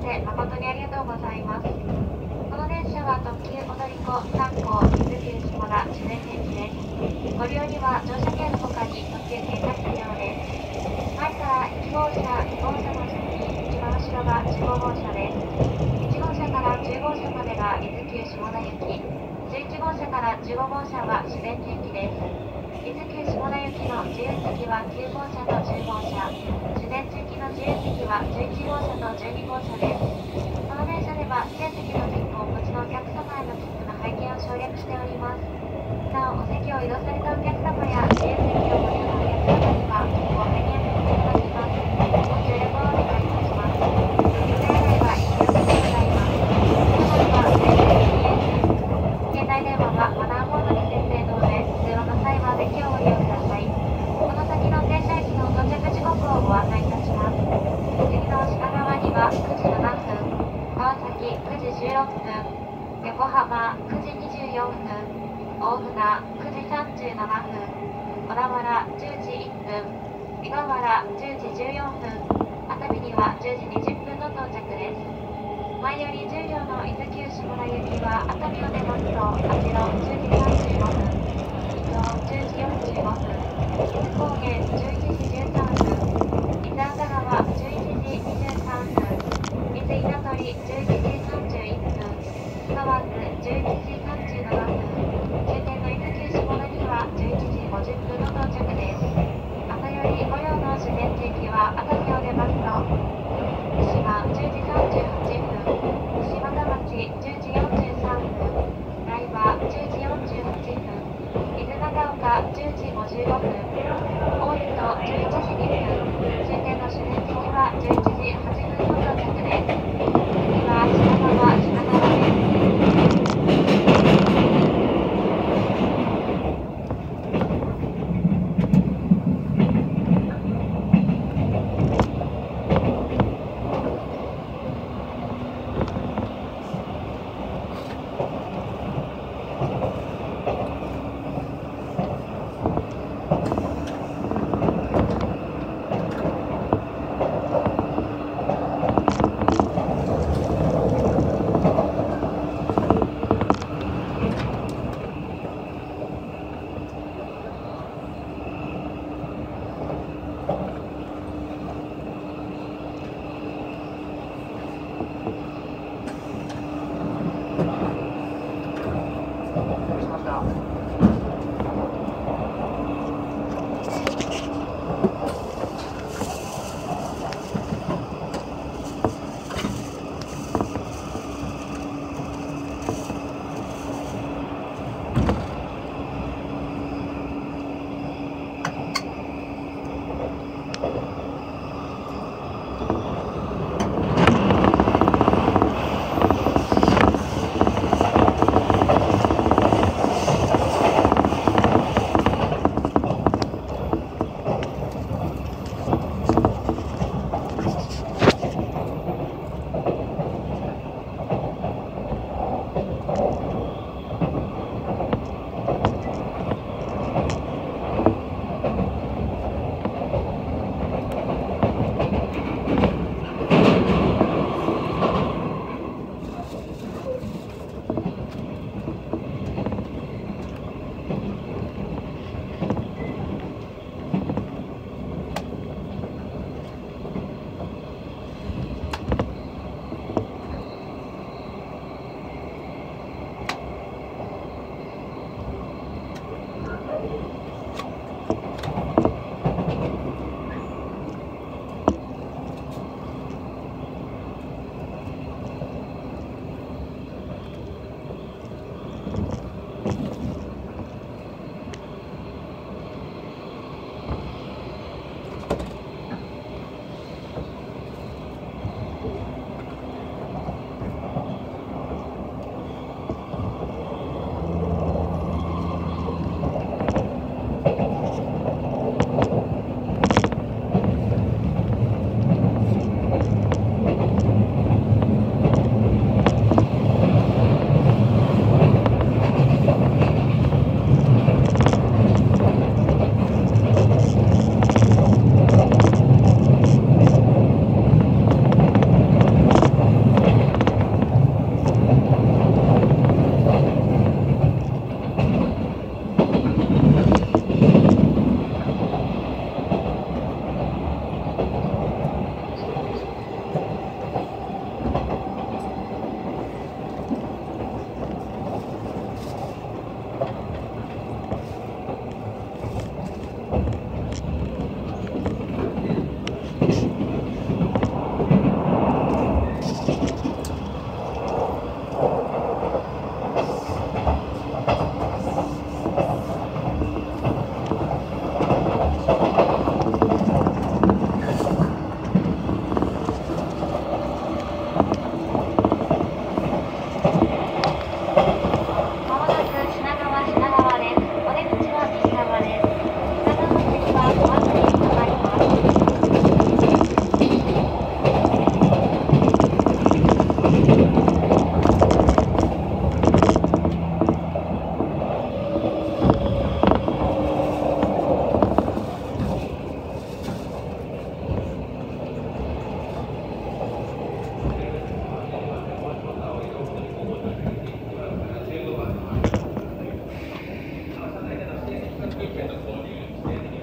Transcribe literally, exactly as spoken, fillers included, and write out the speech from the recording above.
せ誠にありがとうございます。この電車は特急踊り子さん号伊豆急下田終電電池です。ご利用には乗車券の他に特急券が必要です。前からいち号車、に号車の次に一番後ろがじゅうご号車です。いち号車からじゅう号車までが伊豆急下田行き、じゅういち号車からじゅうご号車は終電電池です。伊豆急下田行きの自由席はきゅう号車とじゅう号車、終電地域の自由席はじゅういち号車とじゅうに号車です。この電車では指定席の切符をお持ちのお客様への切符の拝見を省略しております。なお、お席を移動されたお客様や自由席をご利用のお客様には切符を手に当てていただきます。ご協力をお願いいたします。お手洗いは一応でございます。その他は全席禁煙。携帯電話はマナーモードに設定の上、通話の際は席をご利用ください。この先の停車駅の到着時刻をご案内いたします。次の品川にはくじななふん、川崎くじじゅうろっぷん、横浜くじにじゅうよんふん、大船くじさんじゅうななふん、小田原じゅうじいっぷん、湯河原じゅうじじゅうよんふん、熱海にはじゅうじにじゅっぷんの到着です。前よりじゅう両の伊豆急下田行きは熱海を出ますと、あちらじゅうじさんじゅうごふん、伊東じゅうじよんじゅうごふん、伊豆高原じゅういちじじゅうさんふん、伊豆朝川じゅういちじにじゅうさんふん、伊豆稲取じゅういちじさんじゅういっぷん、河津じゅういちじさんじゅうななふん、終点の伊豆急下田にはじゅういちじごじゅっぷんの到着です。朝よりご両の終電地域は熱海を出ますと、三島じゅうじさんじゅうはっぷん、西和田町じゅうじよんじゅうさんふん、台場じゅうじよんじゅうはっぷん、伊豆長岡じゅうじごじゅうごふん、大湯とじゅういちじにふん、終点の終電時はじゅういちじはっぷんの到着です。次は品川、品川です。 けど交流して